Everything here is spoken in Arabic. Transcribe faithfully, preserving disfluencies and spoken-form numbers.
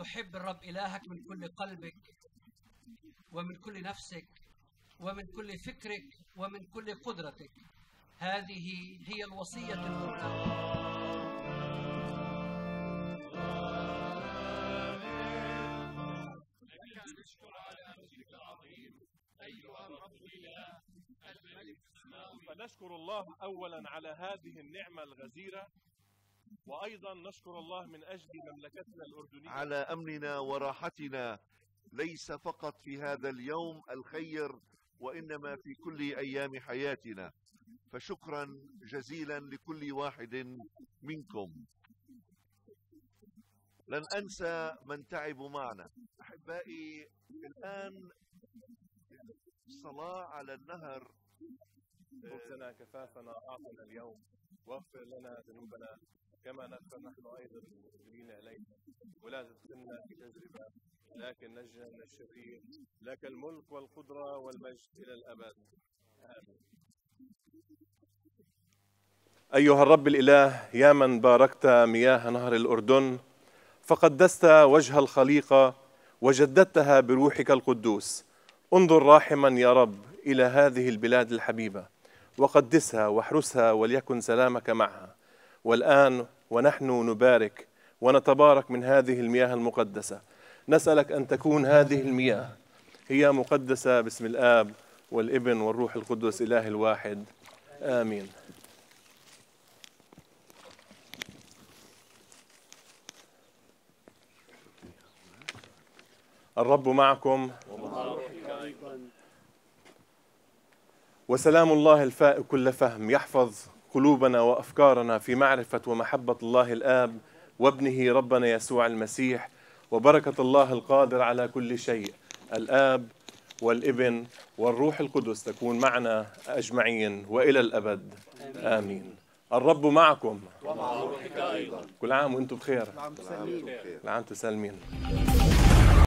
تحب الرب إلهك من كل قلبك ومن كل نفسك ومن كل فكرك ومن كل قدرتك. هذه هي الوصية الأولى. فنشكر الله أولا على هذه النعمة الغزيرة، وأيضا نشكر الله من أجل مملكتنا الأردنية على أمننا وراحتنا، ليس فقط في هذا اليوم الخير وإنما في كل أيام حياتنا. فشكرا جزيلا لكل واحد منكم. لن أنسى من تعبوا معنا. أحبائي، الآن الصلاة على النهر. خبزنا كفافنا أعطنا اليوم، واغفر لنا ذنوبنا كما نغفر نحن أيضا المذنبين إلينا، ولا تدخلنا في تجربة لكن نجنا من الشرير. لك الملك والقدرة والمجد إلى الأبد. آمين. أيها الرب الإله، يا من باركت مياه نهر الأردن فقدست وجه الخليقة وجددتها بروحك القدوس، انظر راحما يا رب إلى هذه البلاد الحبيبة وقدسها واحرسها وليكن سلامك معها. والآن ونحن نبارك ونتبارك من هذه المياه المقدسة، نسألك أن تكون هذه المياه هي مقدسة باسم الآب والابن والروح القدس إله الواحد. آمين. الرب معكم وسلام الله الفائق كل فهم يحفظ قلوبنا وأفكارنا في معرفة ومحبة الله الآب وابنه ربنا يسوع المسيح، وبركة الله القادر على كل شيء الآب والابن والروح القدس تكون معنا أجمعين وإلى الأبد. آمين. الرب معكم ومع روحك أيضا. كل عام وأنتم بخير. كل عام وأنتم بخير. كل عام وأنتم سالمين.